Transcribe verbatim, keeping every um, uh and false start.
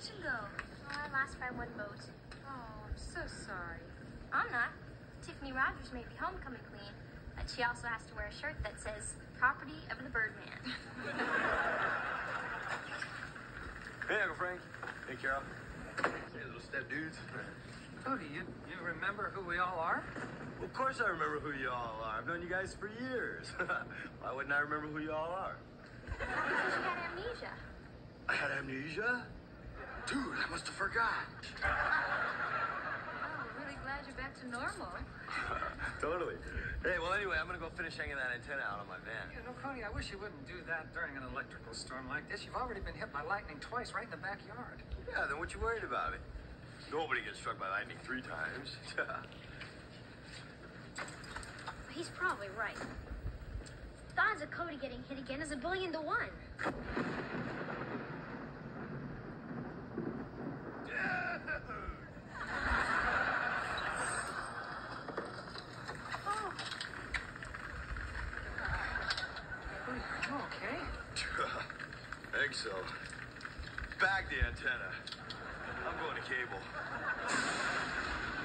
election go? Oh, I lost by one vote. Oh, I'm so sorry. I'm not. Tiffany Rogers may be homecoming queen, but she also has to wear a shirt that says "Property of the Birdman." Hey, Uncle Frank. Hey, Carol. Hey, little step dudes. Cody, you, you remember who we all are? Well, of course I remember who you all are. I've known you guys for years. Why wouldn't I remember who you all are? Because you had amnesia. I had amnesia? Dude, I must have forgot. Oh, really glad you're back to normal. Totally. Hey, well, anyway, I'm going to go finish hanging that antenna out on my van. You know, Cody, I wish you wouldn't do that during an electrical storm like this. You've already been hit by lightning twice right in the backyard. Yeah, then what you worried about it? Nobody gets struck by lightning three times. He's probably right. The odds of Cody getting hit again is a billion to one. Oh. Cody, are you okay? Think so. Back the antenna. I'm going to cable.